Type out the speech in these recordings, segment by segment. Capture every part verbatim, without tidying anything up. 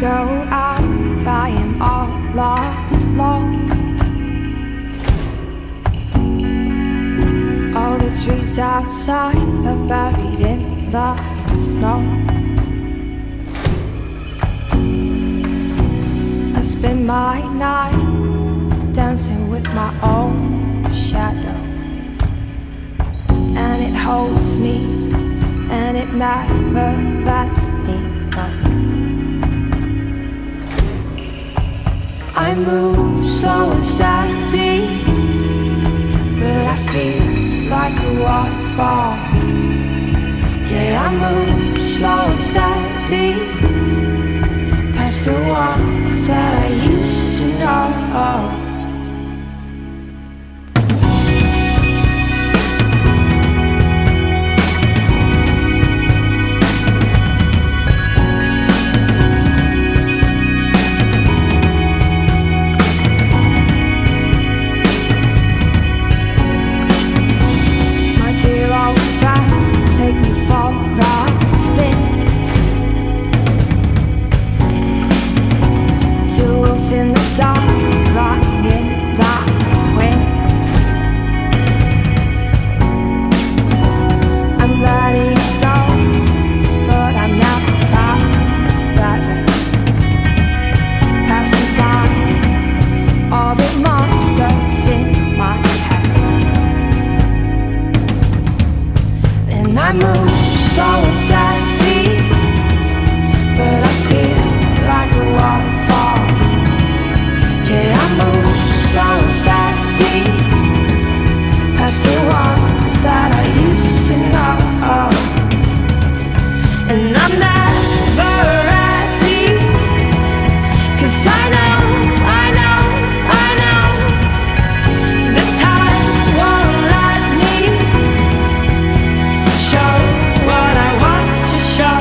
go out, I am all alone. All the trees outside are buried in the snow. I spend my night dancing with my own shadow, and it holds me and it never lets me go. I move slow and steady, but I feel like a waterfall. Yeah, I move slow and steady, past the ones that I used to know. In the dark, running in that wind, I'm letting it go, but I'm never found better. Passing by all the monsters in my head, and I move slow and steady, but I feel like a waterfall. Yeah, I move slow and steady, past the ones that I used to know. And I'm never ready, 'cause I know, I know, I know the time won't let me show what I want to show.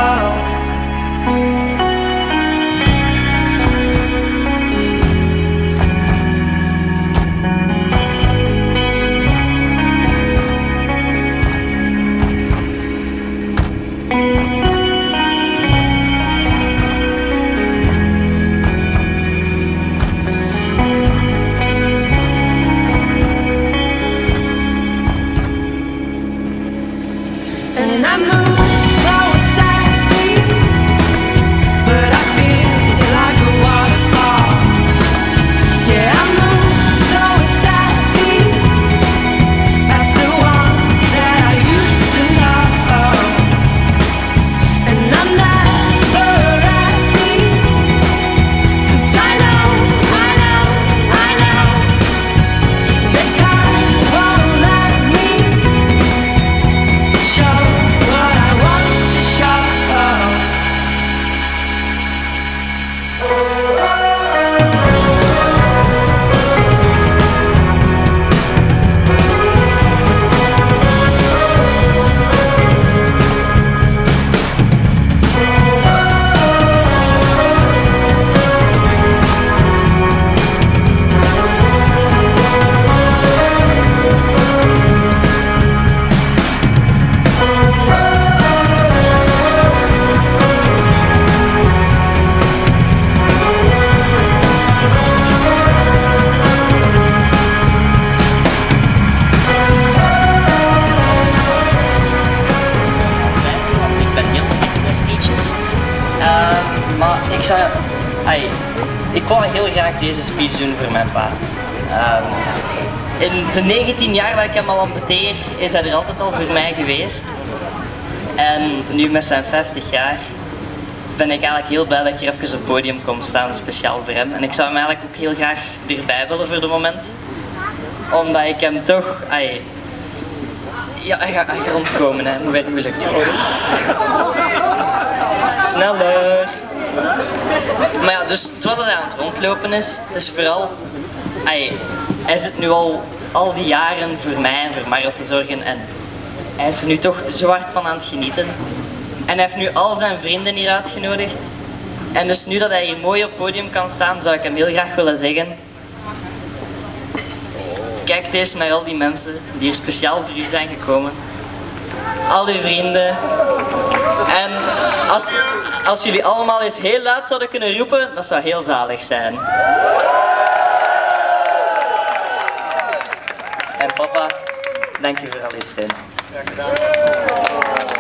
And I move slow and steady, but I feel like a waterfall. Yeah, I move slow and steady, past the ones that I used to know. And I'm never ready, 'cause I know, I know, I know the time won't let me show what I want to show. Uh, maar ik zou, ay, ik wou heel graag deze speech doen voor mijn pa. Um, in de negentien jaar dat ik hem al ambeteer, is hij er altijd al voor mij geweest. En nu met zijn vijftig jaar ben ik eigenlijk heel blij dat ik hier even op het podium kom staan, speciaal voor hem. En ik zou hem eigenlijk ook heel graag erbij willen voor de moment. Omdat ik hem toch, ay, ja, hij gaat, hij gaat rondkomen, hè. Hoe werd moeilijk terug. Sneller! Maar ja, dus terwijl hij aan het rondlopen is, het is vooral, ay, hij zit nu al al die jaren voor mij en voor Mario te zorgen en hij is er nu toch zo hard van aan het genieten. En hij heeft nu al zijn vrienden hier uitgenodigd. En dus nu dat hij hier mooi op het podium kan staan, zou ik hem heel graag willen zeggen: kijk eens naar al die mensen die hier speciaal voor u zijn gekomen. Al uw vrienden. En als je... Als jullie allemaal eens heel luid zouden kunnen roepen, dat zou heel zalig zijn. En papa, dank je voor al je steun. Graag gedaan.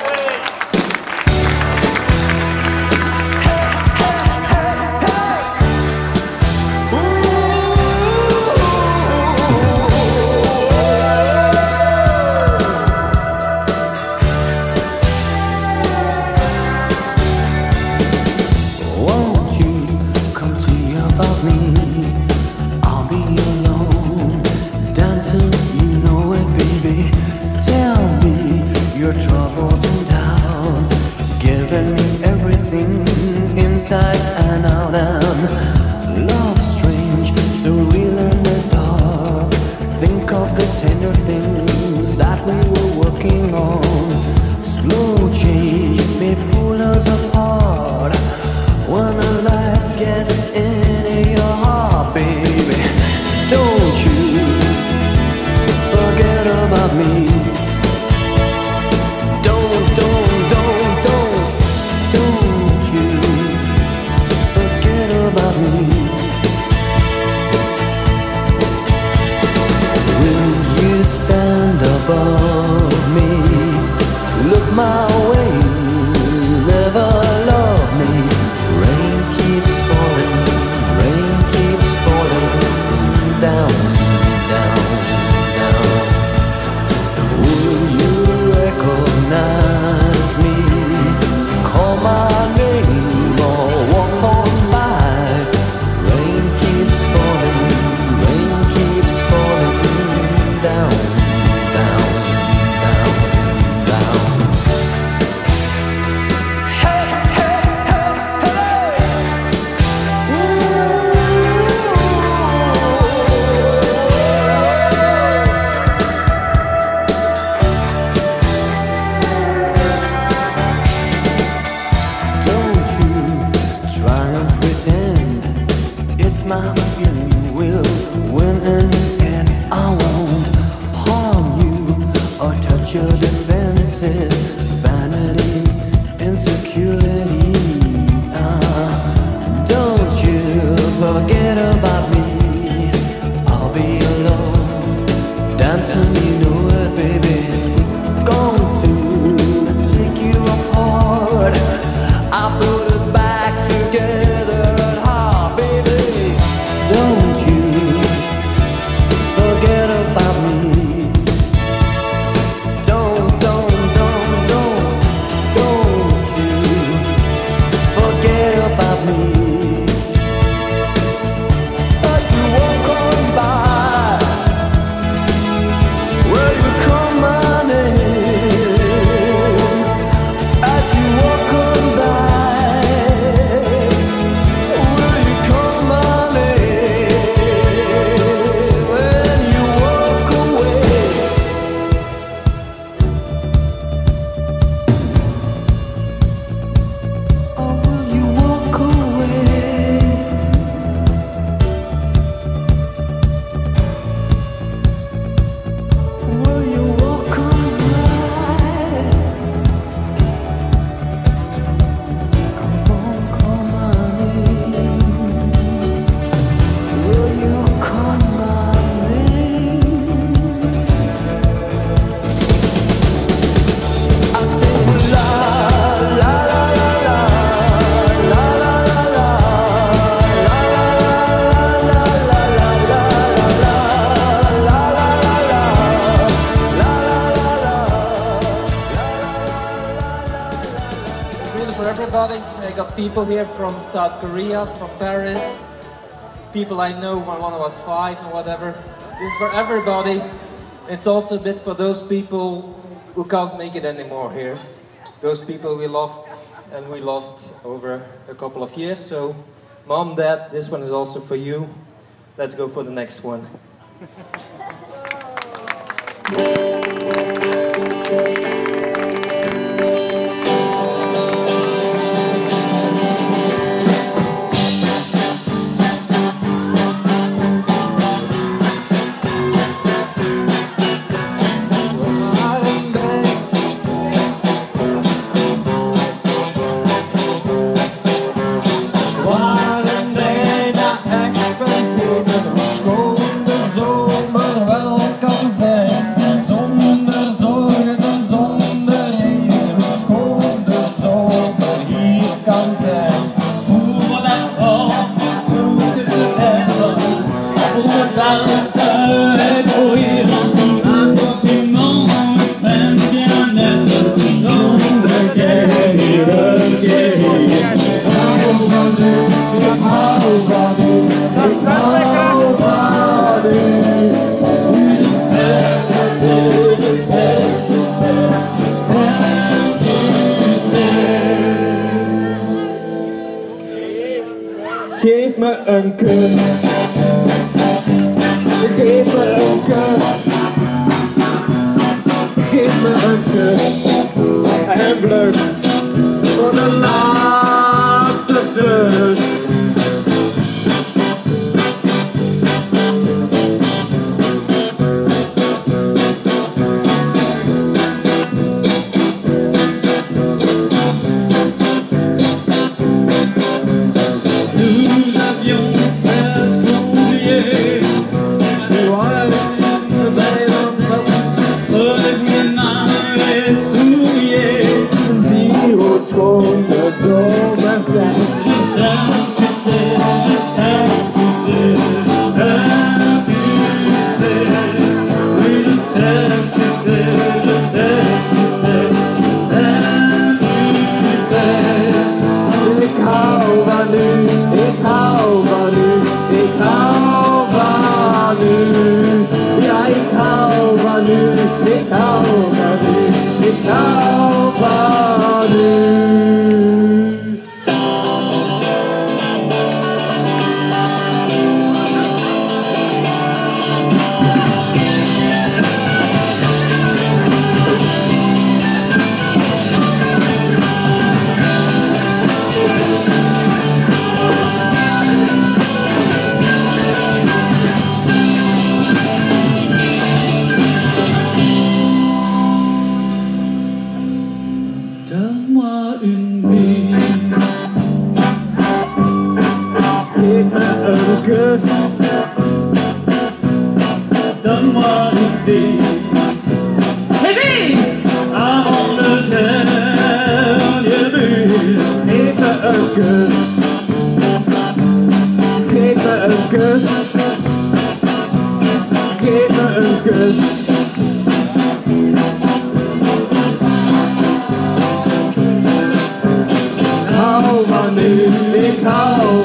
I got people here from South Korea, from Paris, people I know when I was five and whatever. This is for everybody. It's also a bit for those people who can't make it anymore here. Those people we loved and we lost over a couple of years. So, Mom, Dad, this one is also for you. Let's go for the next one. een kus. Geef me een kus. Geef me een kus. En vlug voor de laatste dus. Donne-moi une bise. Geef me een kus. Donne-moi une bise. Hey bise! Avant le dernier but. Geef me een kus. Geef me een kus. Geef me een kus. Ik hou